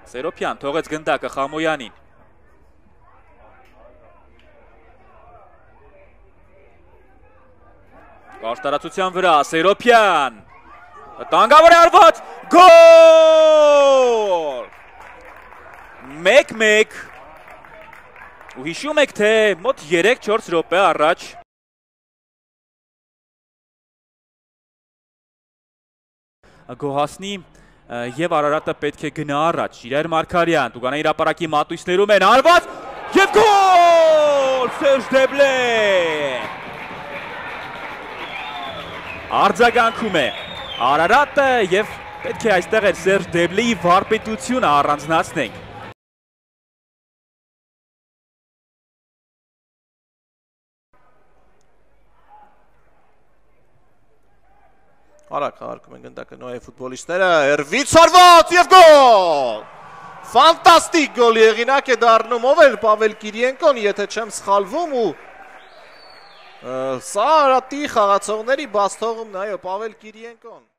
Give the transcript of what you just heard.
Սերոփյան թողեց գնդակը Խամոյանին։ Կարճ վրա Սերոփյան։ Տանգավոր է արված, գոլ! 1-1 ու հիշում եք, թե մոտ 3-4 րոպե առաջ Գոհասնի և Արարատը պետք է գնա առաջ, Իրայր Մարգարյան, Տուգանե հրապարակի մատույցներում են արված և գոլ! Սերժ Դեբլե! Արձագանքում է Արարատը և պետք է այստեղ էր Սերժ Դեբլեի վարպետությունը առանձնացնենք։ Արագ հարկում են գնդակը Նոյե ֆուտբոլիստները, հերվից հարված և գոլ! Ֆանտաստիկ գոլ եղինակ է դառնում, ով էր Պավել Կիրիենկոն, եթե չեմ սխալվում ու սա Արարատի խաղացողների բաց թողումն, այո, Պավել Կիրիենկոն։